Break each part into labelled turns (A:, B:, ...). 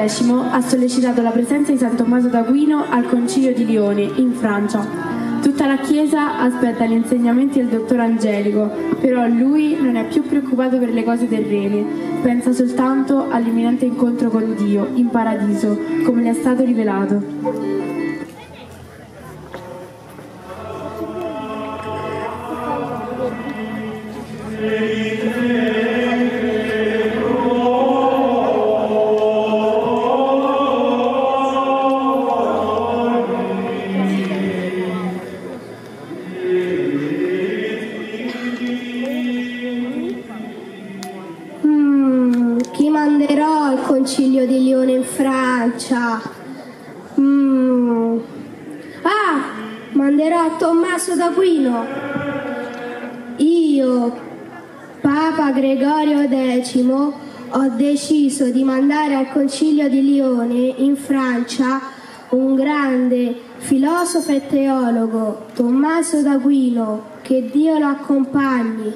A: X ha sollecitato la presenza di San Tommaso d'Aquino al Concilio di Lione, in Francia. Tutta la Chiesa aspetta gli insegnamenti del dottor Angelico, però lui non è più preoccupato per le cose terrene, pensa soltanto all'imminente incontro con Dio, in paradiso, come le è stato rivelato.
B: Chi manderò al Concilio di Lione in Francia? Manderò Tommaso d'Aquino. Io, Papa Gregorio X, ho deciso di mandare al Concilio di Lione in Francia un grande filosofo e teologo, Tommaso d'Aquino. Che Dio lo accompagni.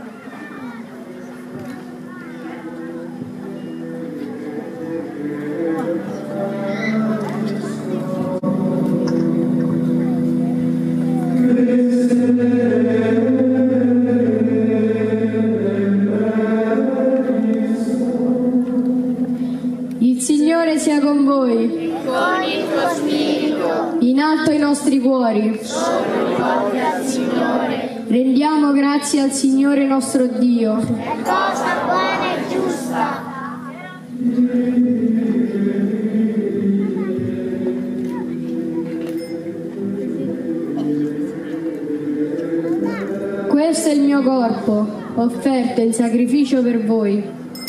C: Il Signore sia con voi.
D: Con il tuo spirito.
C: In alto i nostri cuori.
D: Sono rivolti al Signore.
C: Rendiamo grazie al Signore nostro Dio.
D: È cosa buona e giusta.
C: Questo è il mio corpo, offerto in sacrificio per voi.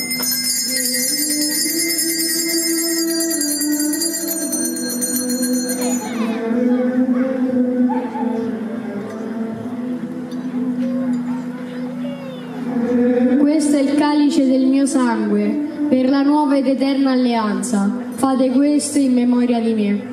C: Questo è il calice del mio sangue, per la nuova ed eterna alleanza. Fate questo in memoria di me.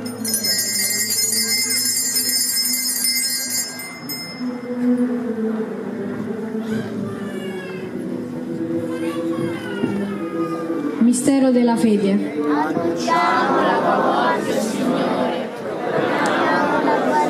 C: Mistero della fede.
D: Annunciamo la tua morte, Signore. Proclamiamo la tua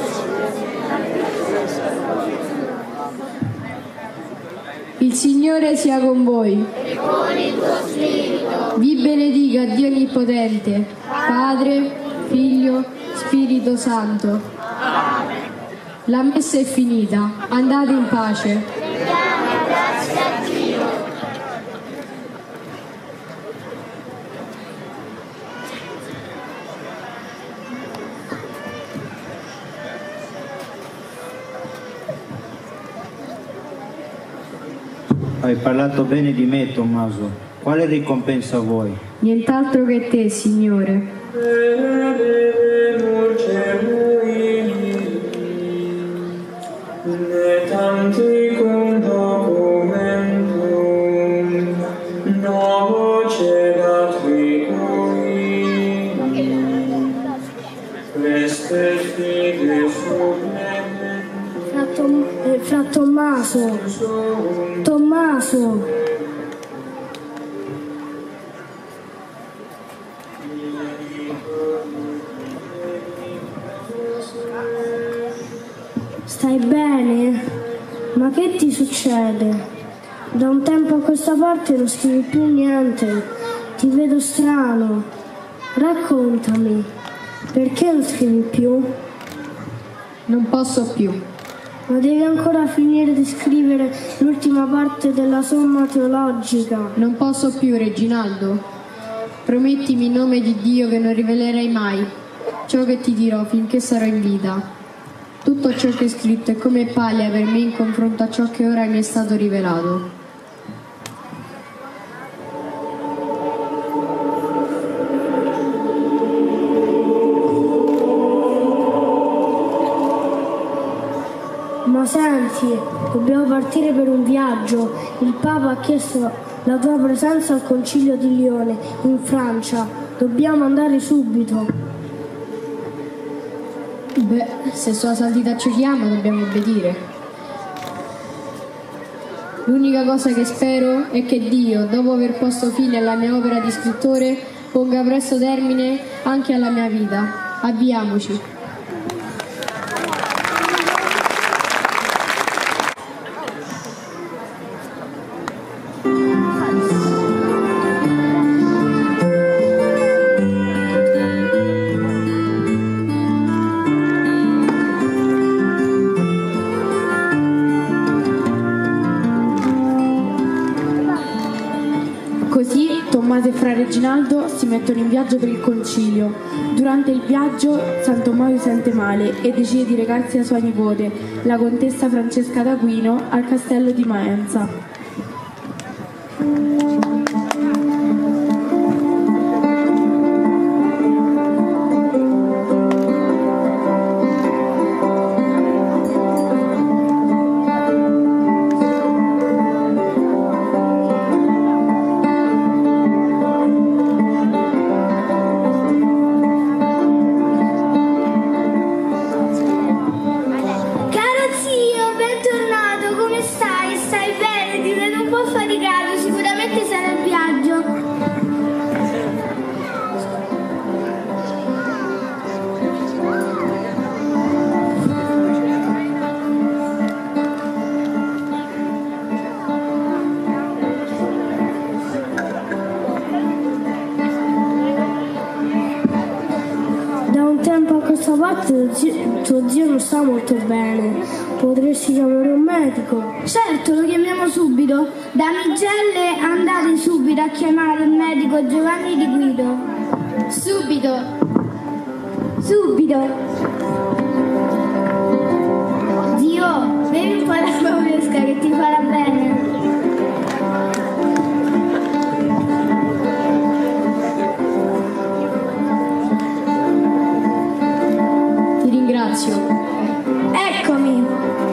C: Il Signore sia con voi.
D: e con il tuo spirito.
C: Vi benedica Dio Onnipotente, Padre, Figlio, Spirito Santo.
D: Amen.
C: La messa è finita. Andate in pace.
D: Rendiamo grazie a Dio.
E: Hai parlato bene di me, Tommaso. Quale ricompensa vuoi?
C: Nient'altro che te, Signore.
B: Fra Tommaso. Tommaso. Stai bene? Ma che ti succede? Da un tempo a questa parte non scrivi più niente. Ti vedo strano. Raccontami. Perché non scrivi più?
C: Non posso più.
B: Ma devi ancora finire di scrivere l'ultima parte della somma teologica.
C: Non posso più, Reginaldo. Promettimi in nome di Dio che non rivelerai mai ciò che ti dirò finché sarò in vita. Tutto ciò che è scritto è come paglia per me in confronto a ciò che ora mi è stato rivelato.
B: Ma senti, dobbiamo partire per un viaggio. Il Papa ha chiesto la tua presenza al Concilio di Lione, in Francia. Dobbiamo andare subito.
C: Beh, se Sua Santità ci chiama dobbiamo obbedire. L'unica cosa che spero è che Dio, dopo aver posto fine alla mia opera di scrittore, ponga presto termine anche alla mia vita. Avviamoci.
A: Così Tommaso e Fra Reginaldo si mettono in viaggio per il concilio. Durante il viaggio San Tommaso si sente male e decide di recarsi a sua nipote, la contessa Francesca d'Aquino, al castello di Maenza.
B: Tuo zio non sta molto bene, potresti chiamare un medico? Certo, lo chiamiamo subito. Damigelle, andate subito a chiamare il medico Giovanni Di Guido.
C: Subito!
B: Subito! Zio, bevi un po' d'acqua fresca che ti farà bene.
F: Eccomi.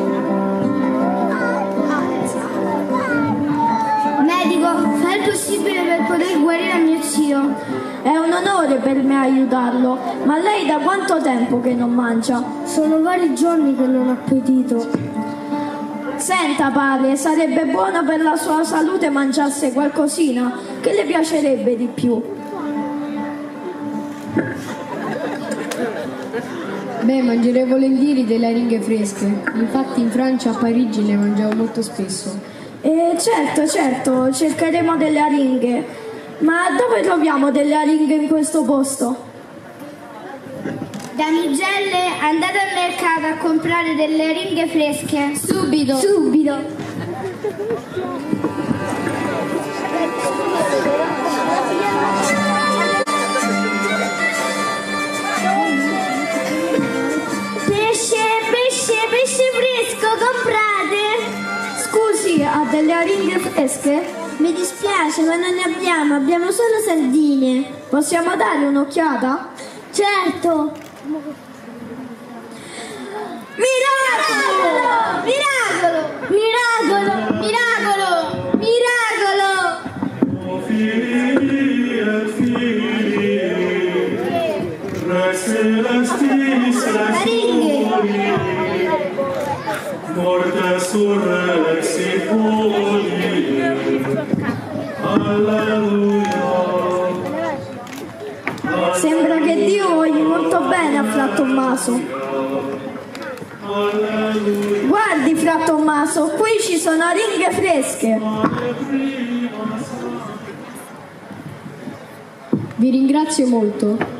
B: Medico, fai il possibile per poter guarire mio zio.
F: È un onore per me aiutarlo, ma lei da quanto tempo che non mangia?
B: Sono vari giorni che non ho appetito.
F: Senta padre, sarebbe buono per la sua salute mangiasse qualcosina che le piacerebbe di più.
C: Beh, mangerei volentieri delle aringhe fresche. Infatti in Francia, a Parigi, le mangiavo molto spesso.
F: Certo, cercheremo delle aringhe. Ma dove troviamo delle aringhe in questo posto?
B: Damigelle, andate al mercato a comprare delle aringhe fresche.
C: Subito!
B: Subito! Pesce fresco, comprate!
F: Scusi, ha delle aringhe fresche?
B: Mi dispiace, ma non ne abbiamo solo sardine.
F: Possiamo dare un'occhiata?
B: Certo! Miracolo! Miracolo! Miracolo! Miracolo! Miracolo!
G: Figli e figli, morte surrexi poli, alleluia.
F: Sembra che Dio voglia molto bene a Fra Tommaso. Guardi Fra Tommaso, qui ci sono aringhe fresche.
C: Vi ringrazio molto.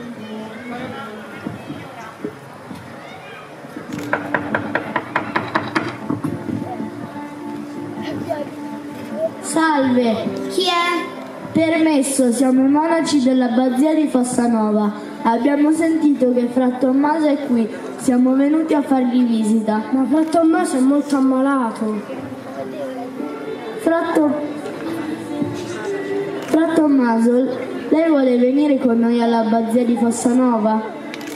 B: Salve! Chi è?
F: Permesso, siamo i monaci dell'abbazia di Fossanova. Abbiamo sentito che Fra Tommaso è qui. Siamo venuti a fargli visita.
B: Ma Fra Tommaso è molto ammalato.
F: Fra Tommaso, lei vuole venire con noi all'abbazia di Fossanova?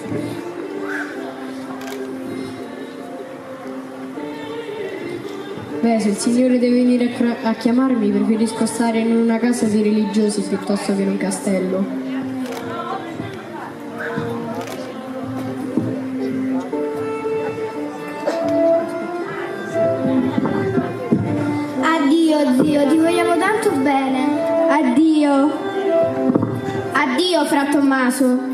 C: Beh, se il Signore deve venire a chiamarmi, preferisco stare in una casa di religiosi piuttosto che in un castello.
B: Addio zio, ti vogliamo tanto bene.
F: Addio.
B: Addio, fra Tommaso.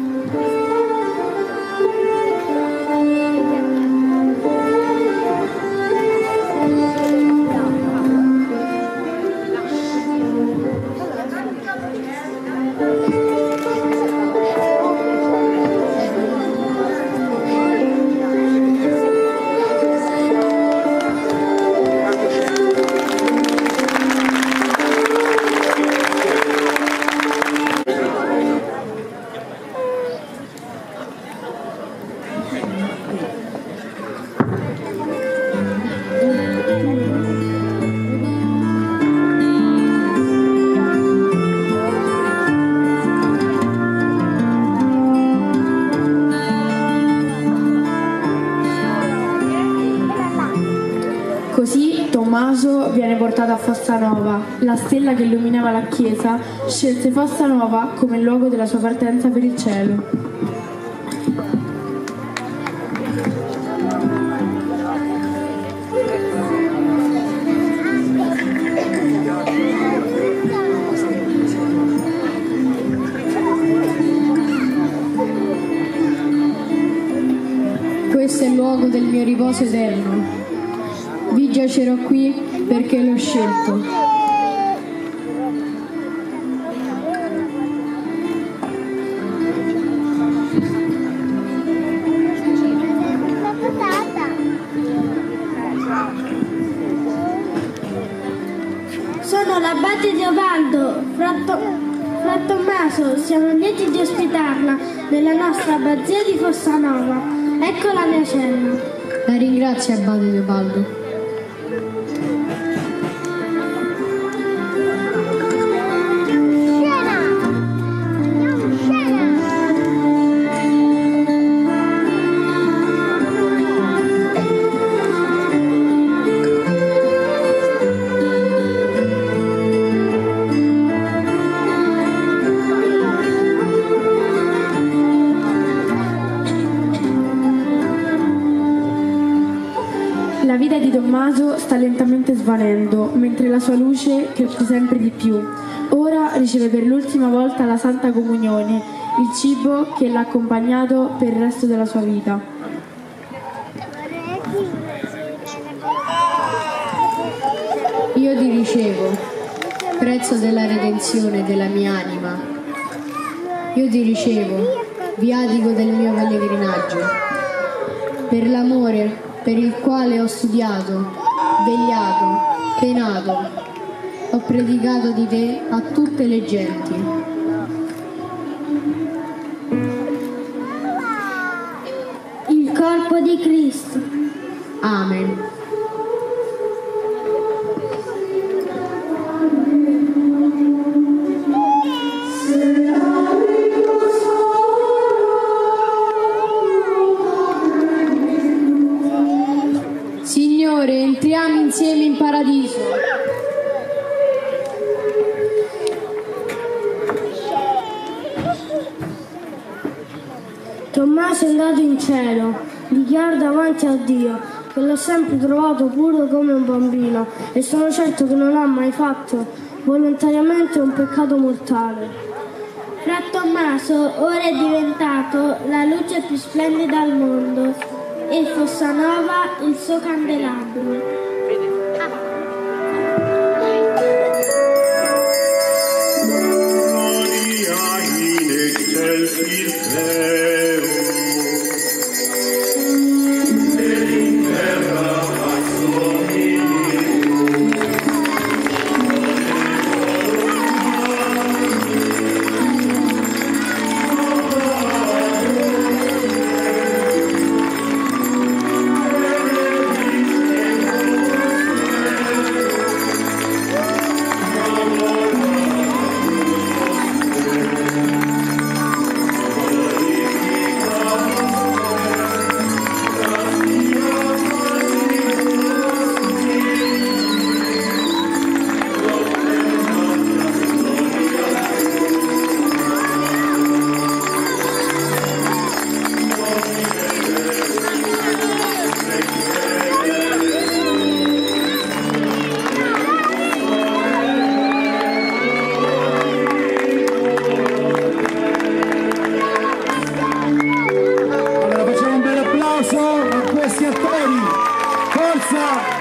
A: Così Tommaso viene portato a Fossanova. La stella che illuminava la chiesa scelse Fossanova come luogo della sua partenza per il cielo.
C: Questo è il luogo del mio riposo eterno. Vi giacerò qui perché l'ho scelto.
B: Sono l'abate Teobaldo, fra Tommaso, siamo lieti di ospitarla nella nostra abbazia di Fossanova. Ecco la mia cella.
C: La ringrazio, abate Teobaldo.
A: La vita di Tommaso sta lentamente svanendo, mentre la sua luce cresce sempre di più. Ora riceve per l'ultima volta la Santa Comunione, il cibo che l'ha accompagnato per il resto della sua vita.
C: Io ti ricevo, prezzo della redenzione della mia anima. Io ti ricevo, viatico del mio pellegrinaggio, per l'amore per il quale ho studiato, vegliato, penato, ho predicato di te a tutte le genti.
B: Il corpo di Cristo.
C: Amen. Signore, entriamo insieme in paradiso.
B: Tommaso è andato in cielo, dichiaro davanti a Dio che l'ho sempre trovato puro come un bambino e sono certo che non ha mai fatto volontariamente un peccato mortale. Fra Tommaso ora è diventato la luce più splendida al mondo e Fossanova il suo candelabro.
G: Gloria in excelsis Deo. Et in terra pax Domini.
H: Forza!